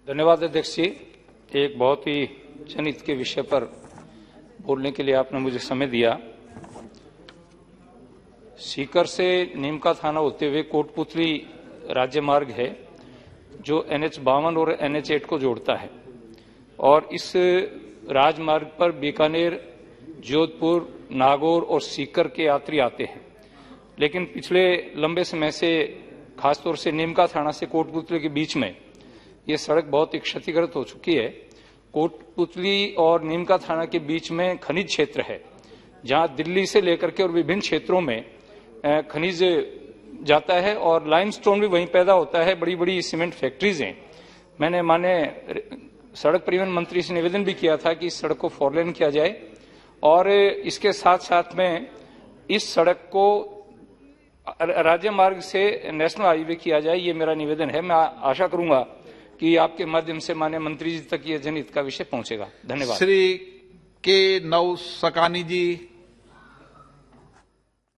धन्यवाद अध्यक्ष जी। एक बहुत ही जनहित के विषय पर बोलने के लिए आपने मुझे समय दिया। सीकर से नीमका थाना होते हुए कोटपुतली राज्य मार्ग है जो NH-52 और NH-8 को जोड़ता है और इस राजमार्ग पर बीकानेर, जोधपुर, नागौर और सीकर के यात्री आते हैं। लेकिन पिछले लंबे समय से खासतौर से नीमका थाना से कोटपुतली के बीच में ये सड़क बहुत ही क्षतिग्रस्त हो चुकी है। कोटपुतली और नीमका थाना के बीच में खनिज क्षेत्र है जहां दिल्ली से लेकर के और विभिन्न क्षेत्रों में खनिज जाता है और लाइमस्टोन भी वहीं पैदा होता है। बड़ी बड़ी सीमेंट फैक्ट्रीज हैं। मैंने माननीय सड़क परिवहन मंत्री से निवेदन भी किया था कि इस सड़क को फोरलेन किया जाए और इसके साथ साथ में इस सड़क को राज्य मार्ग से नेशनल हाईवे किया जाए। ये मेरा निवेदन है। मैं आशा करूंगा कि आपके माध्यम से माननीय मंत्री जी तक ये जनहित का विषय पहुंचेगा। धन्यवाद। श्री के नौ सकानी जी।